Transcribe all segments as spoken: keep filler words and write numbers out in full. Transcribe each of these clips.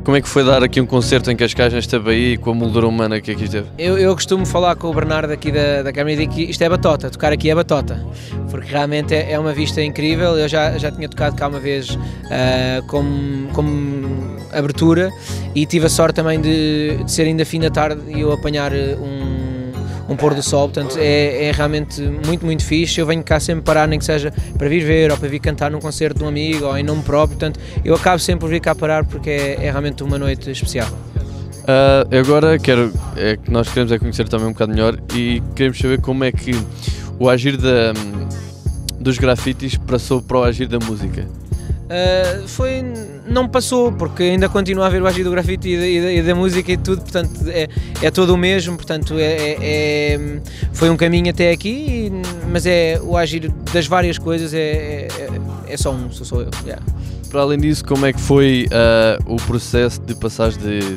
Como é que foi dar aqui um concerto em Cascais, nesta Baía, e com a moldura humana que aqui esteve? Eu, eu costumo falar com o Bernardo aqui da, da Câmara e digo que isto é batota, tocar aqui é batota, porque realmente é, é uma vista incrível. Eu já, já tinha tocado cá uma vez uh, como, como abertura e tive a sorte também de, de ser ainda fim da tarde e eu apanhar um um pôr do sol, portanto é, é realmente muito, muito fixe. Eu venho cá sempre parar, nem que seja para vir ver ou para vir cantar num concerto de um amigo ou em nome próprio, portanto eu acabo sempre por vir cá parar porque é, é realmente uma noite especial. Uh, agora quero, é que nós queremos é conhecer também um bocado melhor e queremos saber como é que o agir da, dos grafites passou para o agir da música. Uh, foi, não passou, porque ainda continua a haver o agir do grafite e da, e da, e da música e tudo, portanto é, é todo o mesmo, portanto é, é, é, foi um caminho até aqui, mas é o agir das várias coisas, é, é, é só um, sou, sou eu. Yeah. Para além disso, como é que foi uh, o processo de passagem de,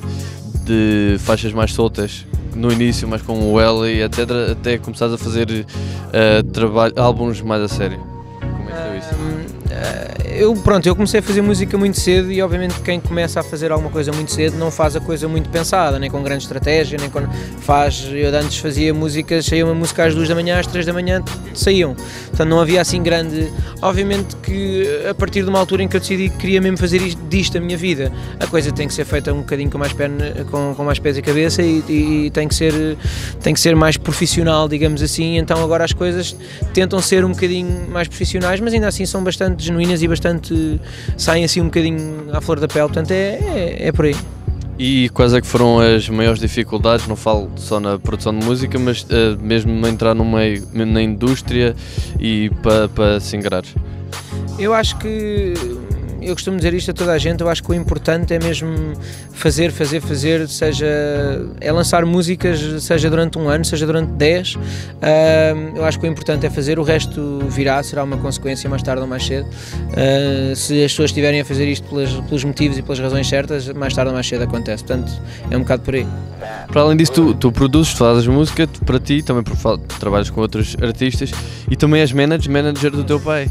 de faixas mais soltas no início, mais com o L e etcétera, até começares a fazer uh, trabalho, álbuns mais a sério? Como é que foi isso? Um, Eu, pronto, eu comecei a fazer música muito cedo e obviamente quem começa a fazer alguma coisa muito cedo não faz a coisa muito pensada, nem com grande estratégia, nem com faz, eu antes fazia músicas, saía uma música às duas da manhã, às três da manhã saíam, portanto não havia assim grande, obviamente que a partir de uma altura em que eu decidi que queria mesmo fazer isto, disto a minha vida, a coisa tem que ser feita um bocadinho com mais, perna, com, com mais pés e cabeça e, e, e tem, que ser, tem que ser mais profissional, digamos assim, então agora as coisas tentam ser um bocadinho mais profissionais, mas ainda assim são bastante genuínas e bastante saem assim um bocadinho à flor da pele, portanto é, é, é por aí. E quais é que foram as maiores dificuldades, não falo só na produção de música, mas uh, mesmo entrar no meio, na indústria e para pa se ingrar? Eu acho que, eu costumo dizer isto a toda a gente, eu acho que o importante é mesmo fazer, fazer, fazer, seja, é lançar músicas, seja durante um ano, seja durante dez, uh, eu acho que o importante é fazer, o resto virá, será uma consequência mais tarde ou mais cedo, uh, se as pessoas estiverem a fazer isto pelas, pelos motivos e pelas razões certas, mais tarde ou mais cedo acontece, portanto é um bocado por aí. Para além disso, tu, tu produzes, tu fazes música para ti, também por, trabalhas com outros artistas e também és manager, manager do teu pai.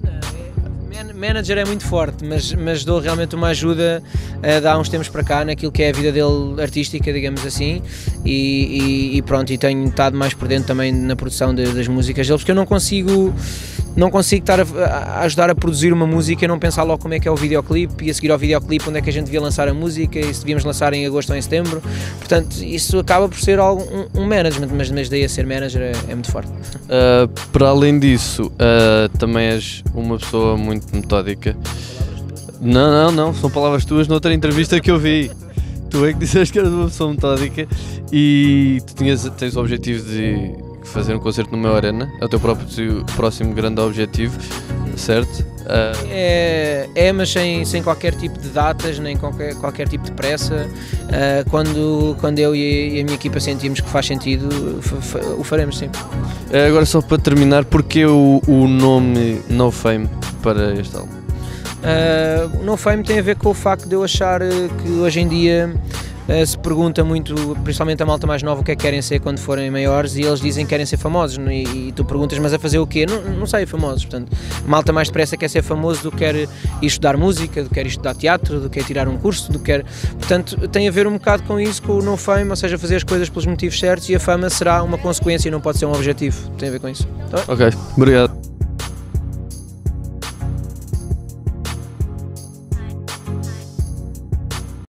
Manager é muito forte, mas, mas dou realmente uma ajuda uh, de há uns tempos para cá naquilo que é a vida dele artística, digamos assim, e, e, e pronto, e tenho estado mais por dentro também na produção de, das músicas dele, porque eu não consigo, não consigo estar a, a ajudar a produzir uma música e não pensar logo como é que é o videoclipe e a seguir ao videoclipe onde é que a gente devia lançar a música e se devíamos lançar em agosto ou em setembro, portanto isso acaba por ser algo, um, um management, mas, mas daí a ser manager é, é muito forte. Uh, para além disso, uh, também és uma pessoa muito metódica. Não, não, não, são palavras tuas noutra entrevista que eu vi. Tu é que disseste que eras uma pessoa metódica e tu tinhas, tens o objetivo de fazer um concerto no meu Arena, é o teu próprio próximo grande objetivo, certo? Uh... É, é, mas sem, sem qualquer tipo de datas, nem qualquer, qualquer tipo de pressa. Uh, quando, quando eu e a minha equipa sentimos que faz sentido, o faremos sempre. Agora só para terminar, porquê o, o nome No Fame para este álbum? Uh, No Fame tem a ver com o facto de eu achar que hoje em dia uh, se pergunta muito, principalmente a malta mais nova, o que é que querem ser quando forem maiores e eles dizem que querem ser famosos e, e tu perguntas, mas a fazer o quê? Não, não sei, famosos, portanto, malta mais depressa quer ser famoso do que quer ir estudar música, do que quer ir estudar teatro, do que quer tirar um curso, do que quer... Portanto, tem a ver um bocado com isso, com o No Fame, ou seja, fazer as coisas pelos motivos certos e a fama será uma consequência e não pode ser um objetivo, tem a ver com isso. Tá? Ok, obrigado.